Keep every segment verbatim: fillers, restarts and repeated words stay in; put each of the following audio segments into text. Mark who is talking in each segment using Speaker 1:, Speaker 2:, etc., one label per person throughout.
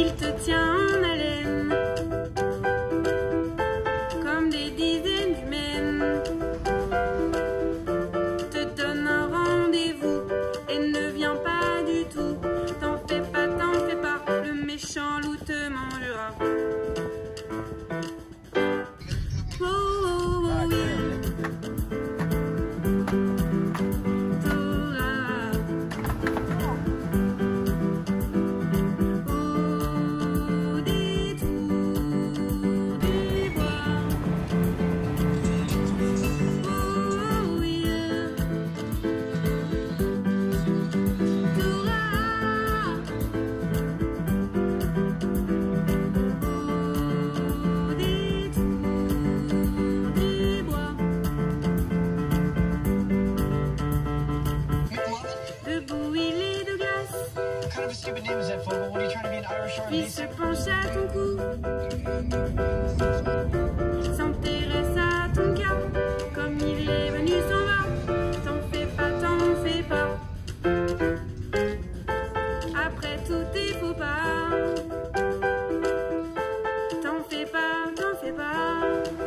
Speaker 1: Il te tient en haleine, comme des dizaines d'humaines. Te donne un rendez-vous et ne vient pas du tout. T'en fais pas, t'en fais pas, le méchant loup te mangera. Oh, oh, oh, oui. Il se penche à ton cou, s'intéresse à ton cas, comme il est venu s'en va. T'en fais pas, t'en fais pas, après tout tes faux pas. T'en fais pas, t'en fais pas,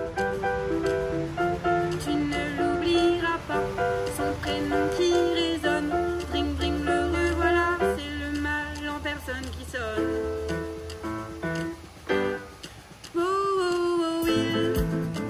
Speaker 1: tu ne l'oublieras pas. Son prénom qui résonne, dring dring le revoilà, c'est le mal en personne qui sonne. Oh, oh, oh, oui.